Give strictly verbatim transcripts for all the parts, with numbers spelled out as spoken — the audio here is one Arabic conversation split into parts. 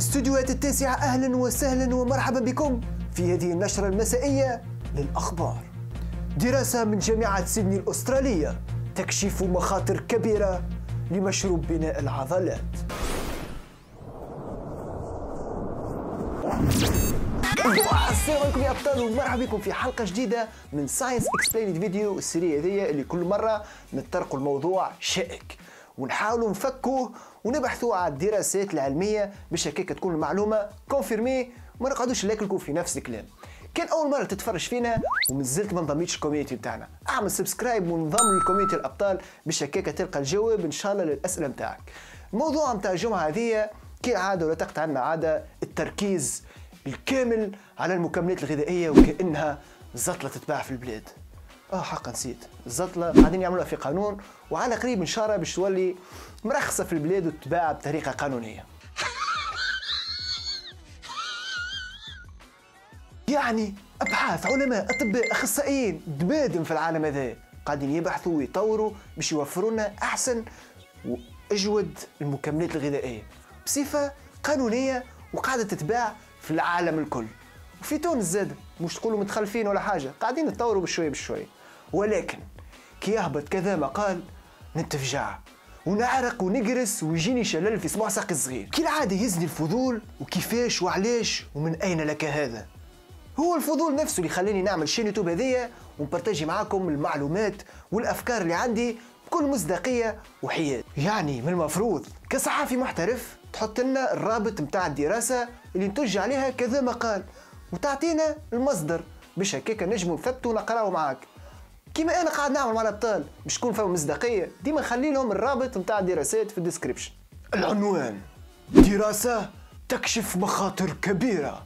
استديوهات التاسعة أهلا وسهلا ومرحبا بكم في هذه النشرة المسائية للأخبار. دراسة من جامعة سيدني الأسترالية تكشف مخاطر كبيرة لمشروب بناء العضلات. السلام عليكم يا أبطال ومرحبا بكم في حلقة جديدة من ساينس اكسبليند فيديو، السيرية هذه اللي كل مرة نتطرقوا الموضوع شائك ونحاولوا نفكوه ونبحثوا على الدراسات العلمية باش هكاك تكون المعلومة كونفيرمي وما نقعدوش ناكلكم في نفس الكلام. كان أول مرة تتفرج فينا ومازلت ما انضميتش الكوميونتي بتاعنا، اعمل سبسكرايب وانضم للكوميونتي الأبطال باش هكاك تلقى الجواب إن شاء الله للأسئلة متاعك. الموضوع متاع الجمعة هذه كالعادة ولا تقطع عنا عادة التركيز الكامل على المكملات الغذائية وكأنها زطلة تتباع في البلاد. اه حقا نسيت الزطلة قاعدين يعملوها في قانون وعلى قريب ان شاء الله باش تولي مرخصة في البلاد وتتباع بطريقة قانونية. يعني ابحاث علماء اطباء اخصائيين دبادم في العالم هذا قاعدين يبحثوا ويطوروا باش يوفروا لنا احسن واجود المكملات الغذائية بصفة قانونية وقاعدة تتباع في العالم الكل. وفي تونس زاد مش تقولوا متخلفين ولا حاجة، قاعدين نتطوروا بشوية بشوية. ولكن كي يهبط كذا مقال نتفجع ونعرق ونقرس ويجيني شلل في صباع ساقي الصغير. كالعادة يهزني الفضول وكيفاش وعلاش ومن أين لك هذا. هو الفضول نفسه اللي خلاني نعمل شين يوتيوب هذية ونبرتاجي معاكم المعلومات والأفكار اللي عندي بكل مصداقية وحياد. يعني من المفروض كصحافي محترف تحط لنا الرابط متاع الدراسة اللي نتج عليها كذا مقال وتعطينا المصدر باش هكاك نجمو نثبتو ونقراو معاك كيما انا قاعد نعمل مع الابطال باش تكون فيهم مصداقيه. ديما نخلي لهم الرابط نتاع الدراسات في الديسكريبشن. العنوان: دراسه تكشف مخاطر كبيره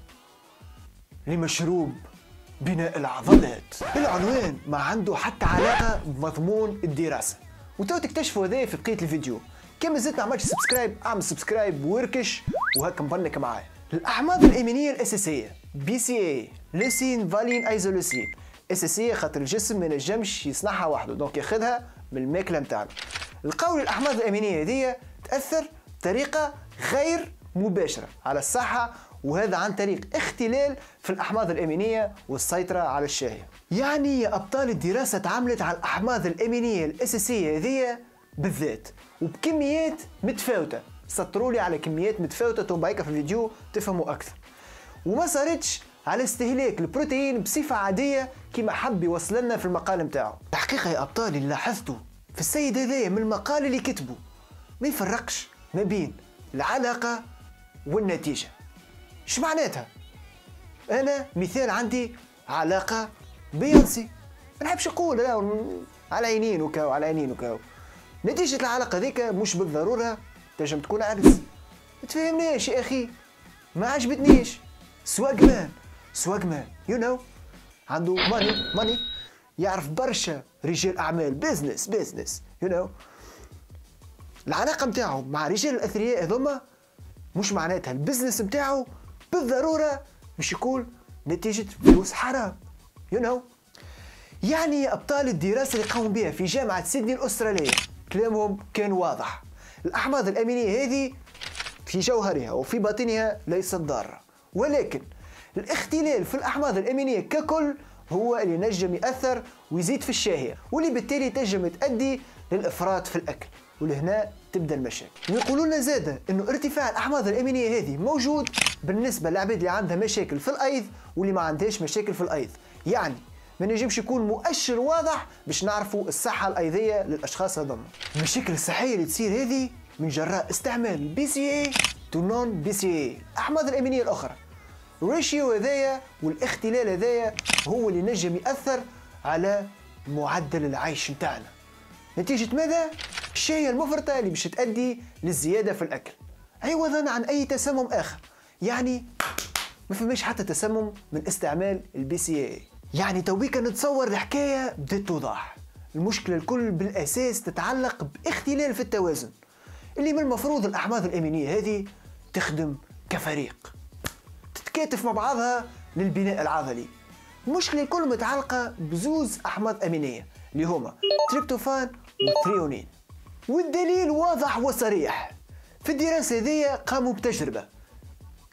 لمشروب بناء العضلات. العنوان ما عنده حتى علاقه بمضمون الدراسه وتو تكتشفوا هذا في بقيه الفيديو. كما زلت ما عملتش سبسكرايب اعمل سبسكرايب ووركش وهكا مبنك معايا. الأحماض الأمينية الأساسية بي سي اي ليسين فالين ايزولوسين أساسية خاطر الجسم ما ينجمش يصنعها وحده، دونك ياخذها من الماكلة متاعنا. القول الأحماض الأمينية هذه تأثر بطريقة غير مباشرة على الصحة، وهذا عن طريق اختلال في الأحماض الأمينية والسيطرة على الشهية. يعني يا أبطال الدراسة تعاملت على الأحماض الأمينية الأساسية هذه بالذات وبكميات متفاوتة. سطروا لي على كميات متفاوتة تنبعيك في الفيديو تفهموا أكثر. وما صارتش على استهلاك البروتين بصفة عادية كما حب يوصل لنا في المقال متاعه. الحقيقة يا أبطال اللي لاحظته في السيد هذايا من المقال اللي كتبه ما يفرقش ما بين العلاقة والنتيجة. ايش معناتها؟ أنا مثال عندي علاقة بيونسي ما نحبش نقول لا على عينين وكاو على عينين وكاو. نتيجة العلاقة ذيك مش بالضرورة تنجم تكون عرس. ما تفهمنيش يا أخي، ما عجبتنيش. سواق مان سواق مان يو نو عنده ماني ماني يعرف برشا رجال أعمال بيزنس بيزنس يو نو. العلاقة متاعه مع رجال الأثرياء هذوما مش معناتها البزنس متاعه بالضرورة مش يكون نتيجة فلوس حرام يو نو. يعني يا أبطال الدراسة اللي قاموا بها في جامعة سيدني الأسترالية كلامهم كان واضح. الأحماض الأمينية هذه في جوهرها وفي باطنها ليست ضارة، ولكن الاختلال في الأحماض الأمينية ككل هو اللي نجم يأثر ويزيد في الشهية واللي بالتالي تنجم تؤدي للإفراط في الأكل، ولهنا تبدأ المشاكل. ويقولوا لنا زادة إنه ارتفاع الأحماض الأمينية هذه موجود بالنسبة للعباد اللي عندها مشاكل في الأيض واللي ما عندهاش مشاكل في الأيض. يعني ما نجمش يكون مؤشر واضح باش نعرفوا الصحة الأيضية للأشخاص هذوما. المشاكل الصحية اللي تصير هذه من جراء استعمال بي سي اي تو نون بي سي اي الأحماض الأمينية الأخرى. الريشيو هذايا والاختلال هذايا هو اللي نجم يأثر على معدل العيش متاعنا. نتيجة ماذا؟ الشهية المفرطة اللي باش تؤدي للزيادة في الأكل عوضا عن أي تسمم آخر. يعني ما فماش حتى تسمم من استعمال البي سي اي. يعني تويكا نتصور الحكاية بدات توضح. المشكلة الكل بالأساس تتعلق باختلال في التوازن اللي من المفروض الأحماض الأمينية هذه تخدم كفريق تتكاتف مع بعضها للبناء العضلي. المشكلة الكل متعلقة بزوز أحماض أمينية اللي هما تريبتوفان وثريونين. والدليل واضح وصريح. في الدراسة هذه قاموا بتجربة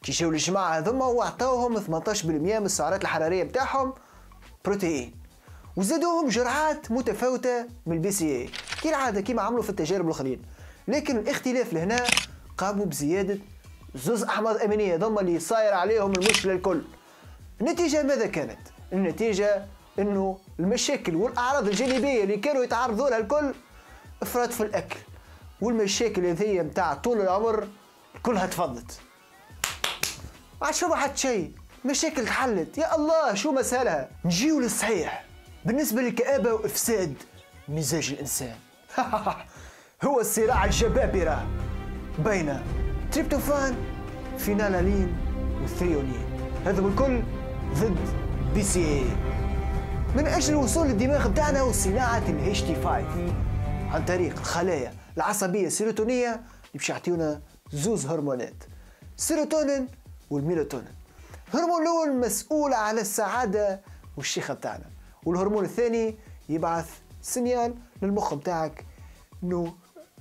كي جاو الجماعه هذوما وعطاوهم ثمنطاش بالمئة من السعرات الحراريه نتاعهم بروتين، وزادوهم جرعات متفاوته من البي سي اي كالعاده كيما عملوا في التجارب الاخرين. لكن الاختلاف لهنا قاموا بزياده زوز احماض امينيه ضم اللي صاير عليهم المشكله الكل. النتيجه ماذا كانت؟ النتيجه انه المشاكل والاعراض الجانبيه اللي كانوا يتعرضوا لها الكل افراط في الاكل، والمشاكل هذيا نتاع طول العمر كلها تفضت. ما عادش فما حتى شيء، مشاكل تحلت، يا الله شو مسالها. نجيو للصحيح بالنسبه للكآبه وافساد مزاج الانسان. هو الصراع الجبابره بين تريبتوفان، فينالالين وثريونين، هذا الكل ضد بي سي اي من اجل الوصول للدماغ بتاعنا وصناعه الاتش تي خمسة عن طريق الخلايا العصبيه السيروتونيه اللي باش يعطيونا زوز هرمونات، السيروتونين والميلاتونين. الهرمون الاول مسؤول على السعاده والشيخه بتاعنا، والهرمون الثاني يبعث سينيال للمخ بتاعك انه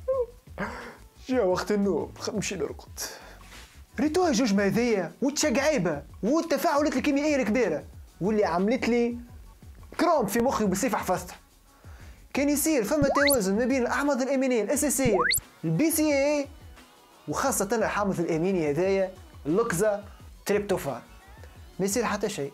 جا وقت النوم نمشي نرقد. ريتوها جوج هذيا والتشقعيبه والتفاعلات الكيميائيه الكبيره واللي عملت لي كروم في مخي وبصيف حفظتها. كان يصير فما توازن ما بين الاحماض الامينيه الاساسيه البي سي اي وخاصه الحامض الاميني هذايا اللوكزا تريبتوفان. ما يصير حتى شيء،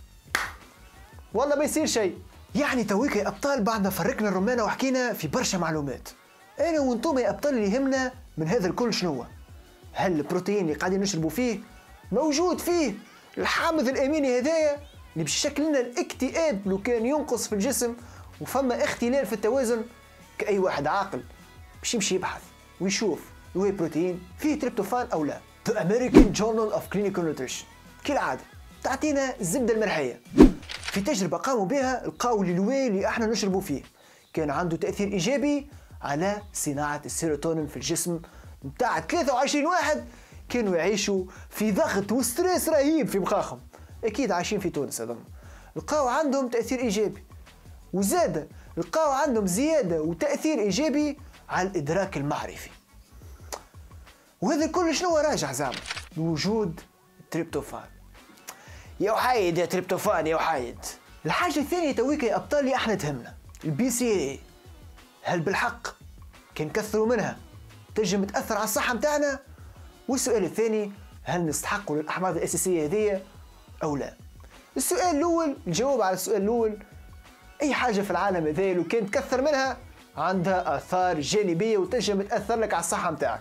والله ما يصير شيء. يعني تويك يا ابطال بعد ما فرقنا الرمانه وحكينا في برشا معلومات، انا وانتم يا ابطال اللي يهمنا من هذا الكل شنو؟ هل البروتين اللي قاعدين نشربوا فيه موجود فيه الحامض الاميني هذايا اللي باش يشكل لنا الاكتئاب لو كان ينقص في الجسم وفما اختلال في التوازن؟ كأي واحد عاقل باش يمشي يبحث ويشوف الواي بروتين فيه تريبتوفان او لا. The American Journal of Clinical Nutrition كالعادة تعطينا الزبدة المرحية. في تجربة قاموا بها لقاو الواي اللي احنا نشربوا فيه كان عنده تأثير إيجابي على صناعة السيروتونين في الجسم متاع ثلاثة وعشرين واحد كانوا يعيشوا في ضغط وستريس رهيب في مخاخهم، أكيد عايشين في تونس هذوما. لقاو عندهم تأثير إيجابي، وزاد لقاو عندهم زيادة وتأثير إيجابي على الإدراك المعرفي. وهذا الكل شنو راجع زعما؟ لوجود التريبتوفان. يا وحيد يا تريبتوفان يا وحيد. الحاجة الثانية تويك يا أبطال اللي احنا تهمنا البي سي اي، هل بالحق كان كثروا منها تنجم تأثر على الصحة متاعنا؟ والسؤال الثاني هل نستحقوا للأحماض الأساسية هذية أو لا؟ السؤال الأول الجواب على السؤال الأول أي حاجة في العالم هذا لو كان تكثر منها عندها آثار جانبية وتنجم تأثر لك على الصحة متاعك.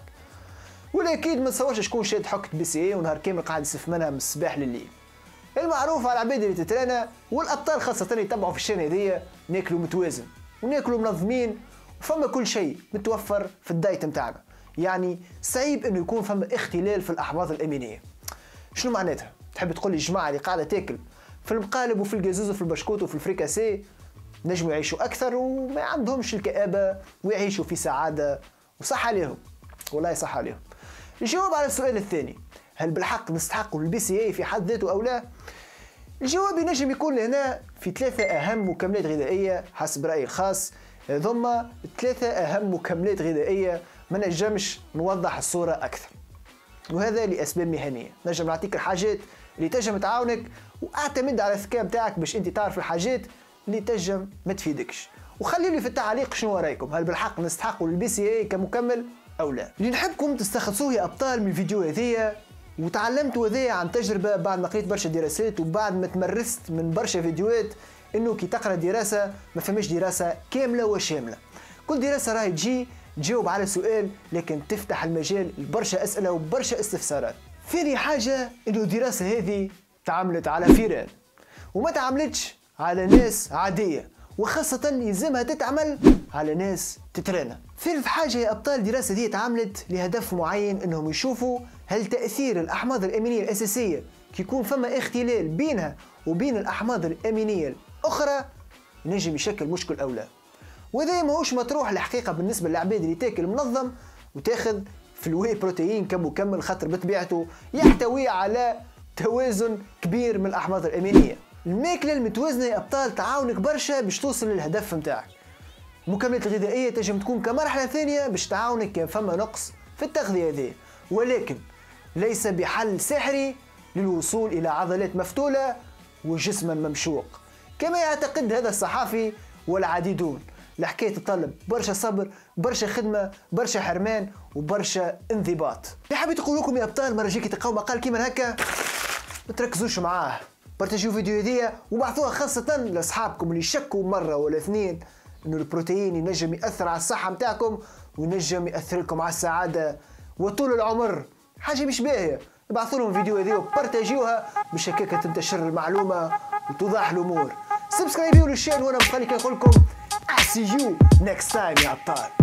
ولا أكيد ما تصورش شكون شاد حكة بي سي اي ونهار كامل قاعد يسف منها من الصباح لليل. المعروف على العباد اللي تترانا والأبطال خاصة اللي يتبعوا في الشانة هذيا ناكلوا متوازن وناكلوا منظمين وفما كل شيء متوفر في الدايت متاعنا. يعني صعيب انه يكون فما اختلال في الاحماض الامينيه. شنو معناتها؟ تحب تقول لي الجماعه اللي قاعده تاكل في المقالب وفي الجازوز وفي البشكوت وفي الفريكاسي نجموا يعيشوا اكثر وما عندهمش الكآبه ويعيشوا في سعاده وصحه عليهم؟ والله صحه عليهم. الجواب على السؤال الثاني هل بالحق نستحقوا البي سي اي في حد ذاته او لا؟ الجواب ينجم يكون هنا في ثلاثه اهم مكملات غذائيه حسب رايي الخاص. ثم ثلاثه اهم مكملات غذائيه ما نجمش نوضح الصورة أكثر، وهذا لأسباب مهنية. نجم نعطيك الحاجات اللي تنجم تعاونك واعتمد على الذكاء بتاعك باش أنت تعرف الحاجات اللي تنجم ما تفيدكش. وخلي لي في التعليق شنو رايكم، هل بالحق نستحقوا البي سي اي كمكمل أو لا؟ اللي نحبكم تستخلصوه يا أبطال من الفيديو هذيا وتعلمتوا هذيا عن تجربة بعد ما قريت برشا دراسات وبعد ما تمرست من برشا فيديوهات إنه كي تقرأ دراسة ما فماش دراسة كاملة وشاملة. كل دراسة راهي تجي تجاوب على سؤال لكن تفتح المجال لبرشا أسئلة وبرشا استفسارات. ثاني حاجة إنه الدراسة هذه تعاملت على فيران وما تعاملتش على ناس عادية، وخاصة يلزمها تتعمل على ناس تترانا. ثالث حاجة يا أبطال الدراسة دي تعاملت لهدف معين إنهم يشوفوا هل تأثير الأحماض الأمينية الأساسية كي يكون فما اختلال بينها وبين الأحماض الأمينية الأخرى ينجم يشكل مشكل أو لا. وهذا ماهوش مطروح الحقيقة بالنسبة للعباد اللي تاكل منظم وتاخذ في الواي بروتين كمكمل، خاطر بطبيعته يحتوي على توازن كبير من الأحماض الأمينية. الماكلة المتوازنة يا أبطال تعاونك برشا باش توصل للهدف متاعك. المكملات الغذائية تنجم تكون كمرحلة ثانية باش تعاونك كان فما نقص في التغذية هذه، ولكن ليس بحل سحري للوصول إلى عضلات مفتولة وجسما ممشوق كما يعتقد هذا الصحافي والعديدون. الحكاية تطلب برشا صبر، برشا خدمة، برشا حرمان وبرشا انضباط. اللي حبيت نقول لكم يا ابطال، مرة جيكي تلقاو مقال كيما هكا ما تركزوش معاه، بارتاجيو فيديو هذيا وبعثوها خاصة لاصحابكم اللي شكوا مرة ولا اثنين انه البروتين ينجم يأثر على الصحة متاعكم وينجم يأثر لكم على السعادة وطول العمر، حاجة مش باهية. ابعثوا لهم فيديو هذيا وبارتاجيوها باش هكاك تنتشر المعلومة وتوضح الامور. سبسكرايبيو للشان وانا بخلي كنقول لكم I see you next time يا ابطال.